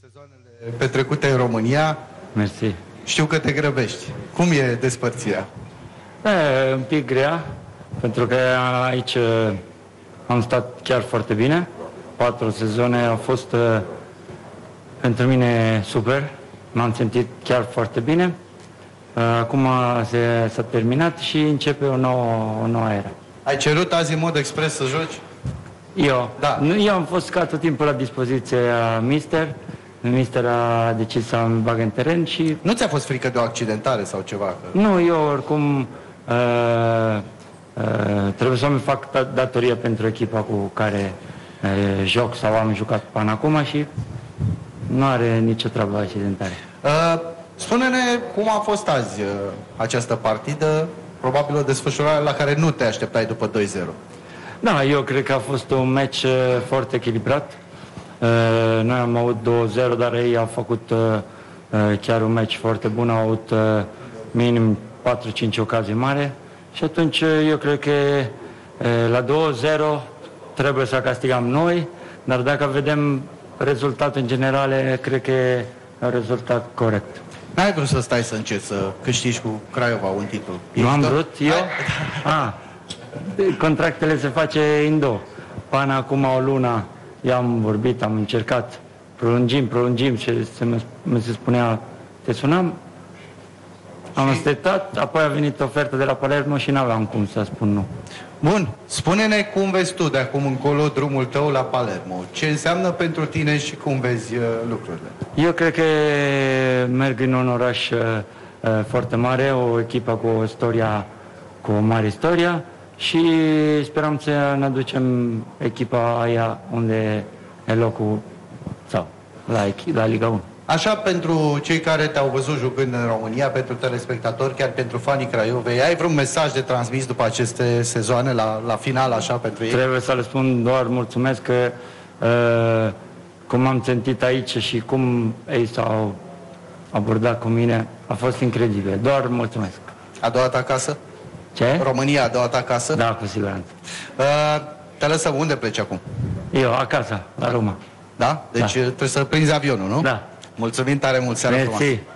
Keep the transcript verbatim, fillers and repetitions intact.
sezoanele petrecute în România. Mersi. Știu că te grăbești. Cum e despărțirea? E un pic grea, pentru că aici am stat chiar foarte bine. Patru sezoane au fost uh, pentru mine super. M-am simțit chiar foarte bine. Uh, acum s-a terminat și începe o nouă, o nouă era. Ai cerut azi în mod expres să joci? Eu? Da. Nu, eu am fost ca tot timpul la dispoziția mister. Mister a decis să mă bag în teren și... Nu ți-a fost frică de o accidentare sau ceva? Că... Nu, eu oricum uh, uh, trebuie să-mi fac datoria pentru echipa cu care uh, joc sau am jucat până acum și nu are nicio treabă accidentare. Uh, Spune-ne cum a fost azi uh, această partidă, probabil o desfășurare la care nu te așteptai după doi zero. Da, eu cred că a fost un meci uh, foarte echilibrat. Uh, noi am avut doi zero, dar ei au făcut uh, uh, chiar un meci foarte bun, au avut uh, minim patru cinci ocazii mari și atunci uh, eu cred că uh, la doi zero trebuie să castigăm noi, dar dacă vedem rezultatul în general, cred că e un rezultat corect. N-ai vrut să stai să încerci să câștigi cu Craiova un titlu? Nu am vrut eu? Ah, contractele se face în două. Până acum o lună i-am vorbit, am încercat, prolungim, prolungim și se mi se spunea, te sunam, am așteptat, apoi a venit oferta de la Palermo și n-aveam cum să spun nu. Bun, spune-ne cum vezi tu de acum încolo drumul tău la Palermo. Ce înseamnă pentru tine și cum vezi uh, lucrurile? Eu cred că merg în un oraș uh, foarte mare, o echipă cu o istoria, cu o mare istorie și sperăm să ne aducem echipa aia unde e locul sau la, la Liga unu. Așa, pentru cei care te-au văzut jucând în România, pentru telespectatori, chiar pentru fanii Craiovei, ai vreun mesaj de transmis după aceste sezoane, la, la final, așa, pentru ei? Trebuie să le spun doar mulțumesc că uh, cum am sentit aici și cum ei s-au abordat cu mine, a fost incredibil. Doar mulțumesc. A doua ta acasă? Ce? România, a doua ta acasă? Da, cu siguranță. Uh, te lăsăm, unde pleci acum? Eu, acasă, la Roma. Da? Deci da. trebuie să prinzi avionul, nu? Da. Mulțumim tare mult, seara frumoasă. Mersi.